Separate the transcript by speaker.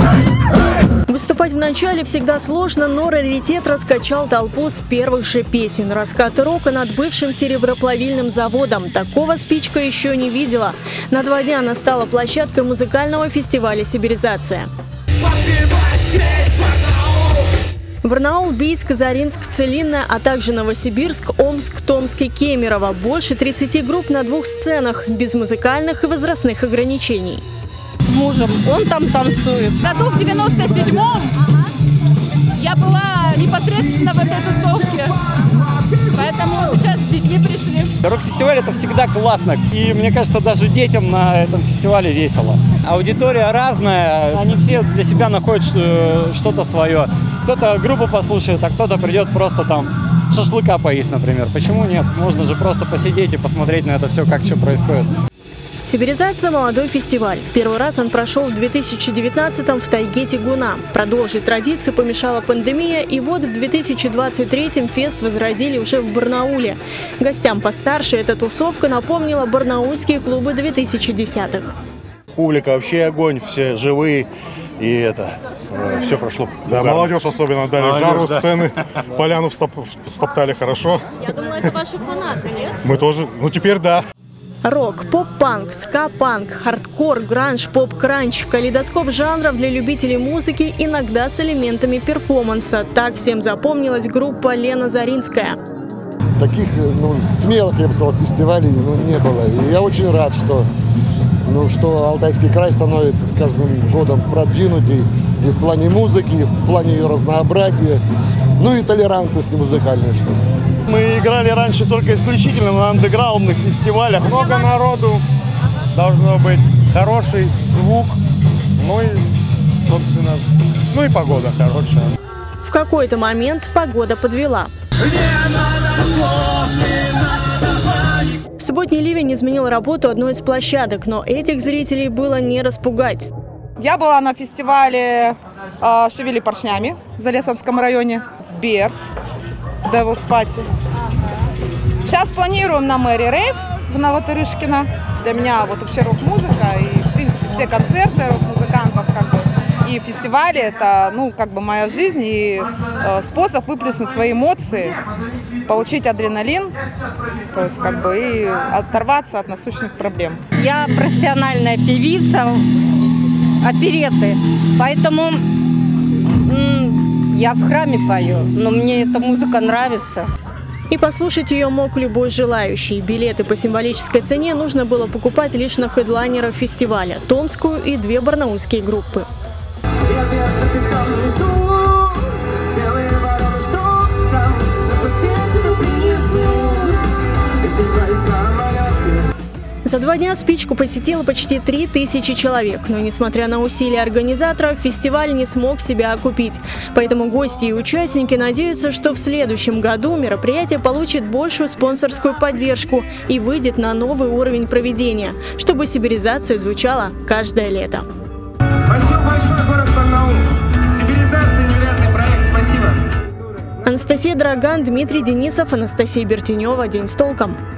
Speaker 1: Выступать в начале всегда сложно, но раритет раскачал толпу с первых же песен. Раскаты рока над бывшим сереброплавильным заводом. Такого спичка еще не видела. На 2 дня она стала площадкой музыкального фестиваля «Сибиризация». Барнаул, Бийск, Заринск, Целинная, а также Новосибирск, Омск, Томск и Кемерово. Больше 30 групп на 2 сценах, без музыкальных и возрастных ограничений.
Speaker 2: С мужем, он там танцует.
Speaker 3: Году в 97-м я была непосредственно в этой тусовке, поэтому сейчас с детьми пришли.
Speaker 4: Рок-фестиваль — это всегда классно, и мне кажется, даже детям на этом фестивале весело. Аудитория разная, они все для себя находят что-то свое. Кто-то группу послушает, а кто-то придет просто там шашлыка поесть, например. Почему нет? Можно же просто посидеть и посмотреть на это все, как что происходит.
Speaker 1: «Сибиризация» – молодой фестиваль. В первый раз он прошел в 2019-м в тайге Тигуна. Продолжить традицию помешала пандемия, и вот в 2023-м фест возродили уже в Барнауле. Гостям постарше эта тусовка напомнила барнаульские клубы 2010-х.
Speaker 5: Публика вообще огонь, все живые, и все прошло.
Speaker 6: Да, молодежь особенно дали жару сцены, поляну стоптали хорошо.
Speaker 1: Я думала, это ваши фанаты, нет?
Speaker 6: Мы тоже, теперь да.
Speaker 1: Рок, поп-панк, ска-панк, хардкор, гранж, поп-кранч, калейдоскоп жанров для любителей музыки, иногда с элементами перформанса. Так всем запомнилась группа «Лена Заринская».
Speaker 7: Таких смелых, я бы сказал, фестивалей не было. И я очень рад, что Алтайский край становится с каждым годом продвинутей и в плане музыки, и в плане ее разнообразия, и толерантности музыкальной, что ли.
Speaker 5: Мы играли раньше только исключительно на андеграундных фестивалях. Много народу, должно быть хороший звук, и, собственно, и погода хорошая.
Speaker 1: В какой-то момент погода подвела. Субботний ливень изменил работу одной из площадок, но этих зрителей было не распугать.
Speaker 2: Я была на фестивале «Шевели поршнями» в Залесовском районе, в Бердск, Devil's Party. Сейчас планируем на Мэри Рейв в Новотырышкино. Для меня вообще рок-музыка и, в принципе, все концерты рок-музыкантов, и фестивали – это, моя жизнь и способ выплеснуть свои эмоции, получить адреналин, то есть, и оторваться от насущных проблем.
Speaker 8: Я профессиональная певица оперетты, поэтому я в храме пою, но мне эта музыка нравится.
Speaker 1: И послушать ее мог любой желающий. Билеты по символической цене нужно было покупать лишь на хедлайнеров фестиваля – томскую и 2 барнаульские группы. За 2 дня спичку посетило почти 3000 человек. Но, несмотря на усилия организаторов, фестиваль не смог себя окупить. Поэтому гости и участники надеются, что в следующем году мероприятие получит большую спонсорскую поддержку и выйдет на новый уровень проведения, чтобы сибиризация звучала каждое лето.
Speaker 9: Спасибо большое, город Барнаул. Сибиризация — невероятный проект. Спасибо.
Speaker 1: Анастасия Драган, Дмитрий Денисов, Анастасия Бертенева. День с толком.